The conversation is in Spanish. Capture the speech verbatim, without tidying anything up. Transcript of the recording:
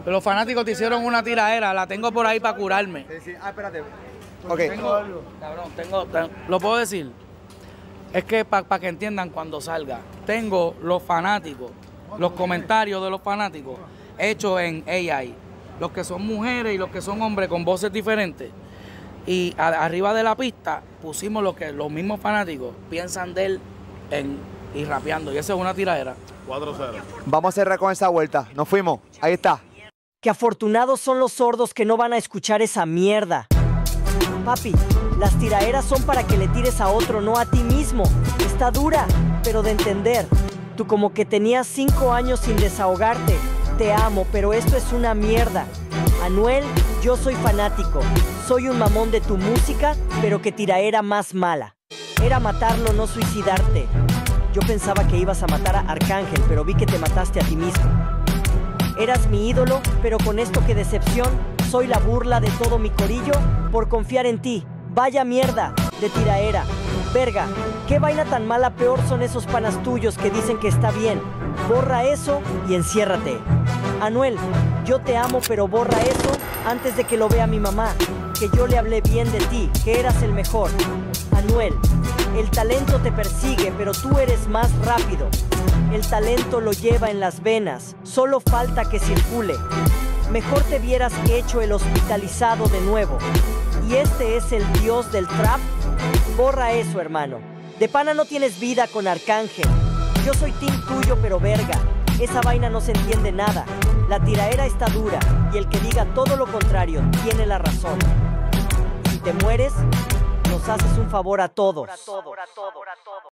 Los fanáticos te hicieron una tiradera, la tengo por ahí para curarme. Sí, sí. Ah, espérate. Ok. Tengo, cabrón, tengo, tengo, ¿lo puedo decir? Es que para pa que entiendan cuando salga, tengo los fanáticos, los comentarios de los fanáticos hechos en A I. Los que son mujeres y los que son hombres con voces diferentes. Y a, arriba de la pista pusimos lo que los mismos fanáticos piensan de él en, y rapeando. Y eso es una tiradera. cuatro cero. Vamos a cerrar con esa vuelta. Nos fuimos. Ahí está. Qué afortunados son los sordos que no van a escuchar esa mierda. Papi, las tiraderas son para que le tires a otro, no a ti mismo. Está dura, pero de entender. Tú como que tenías cinco años sin desahogarte. Te amo, pero esto es una mierda. Anuel, yo soy fanático. Soy un mamón de tu música, pero qué tiraera más mala. Era matarlo, no suicidarte. Yo pensaba que ibas a matar a Arcángel, pero vi que te mataste a ti mismo. Eras mi ídolo, pero con esto qué decepción. Soy la burla de todo mi corillo por confiar en ti. Vaya mierda de tiraera. Verga, qué vaina tan mala, peor son esos panas tuyos que dicen que está bien. Borra eso y enciérrate. Anuel, yo te amo, pero borra eso antes de que lo vea mi mamá. Que yo le hablé bien de ti, que eras el mejor. Anuel, el talento te persigue, pero tú eres más rápido. El talento lo lleva en las venas, solo falta que circule. Mejor te vieras hecho el hospitalizado de nuevo. ¿Y este es el dios del trap? Borra eso, hermano. De pana no tienes vida con Arcángel. Yo soy team tuyo, pero verga, esa vaina no se entiende nada. La tiraera está dura, y el que diga todo lo contrario tiene la razón. Si te mueres, nos haces un favor a todos.